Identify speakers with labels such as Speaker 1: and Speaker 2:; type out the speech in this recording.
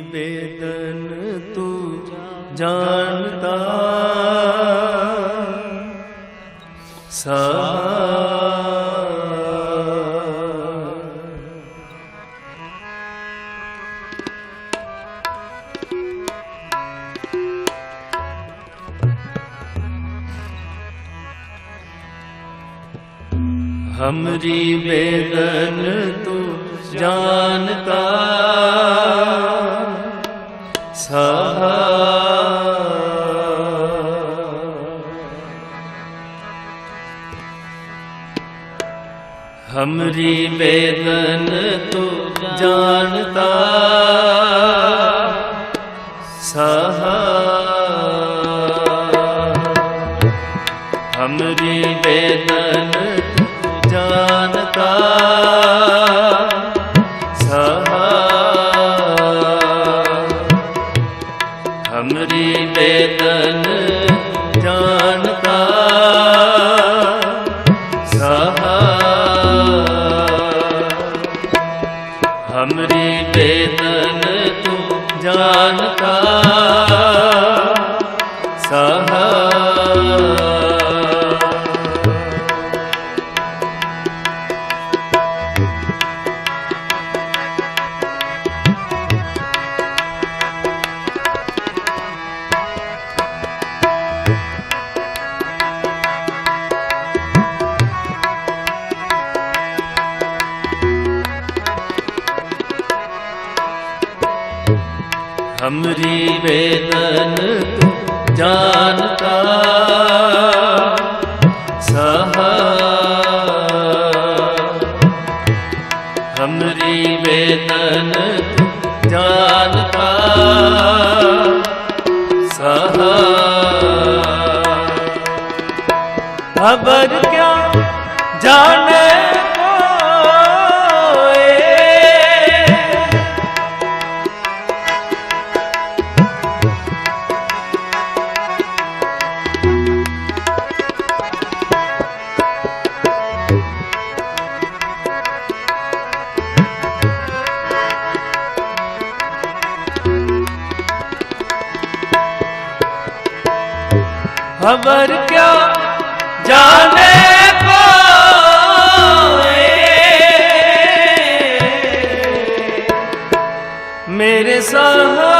Speaker 1: वेदन तू जानता हमरी वेदन तू जानता सहा हमरी वेदन तू जानता सहा हमरी वेदन जानता सहा हमरी वेदन जानता सहा हमरी वेदन तू जानता सहा हमरी वेदन तू जानता सहा हमरी वेदन तू जानता सहा खबर क्या जाने खबर क्या जाने कोई मेरे साथ